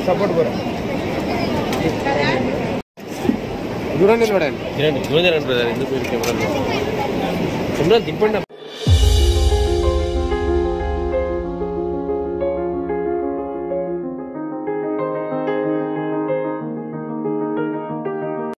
Support కూడా దూరం నిలబడండి. దూరం బ్రదర్, ఎందుకు కెమెరా తిప్పండి.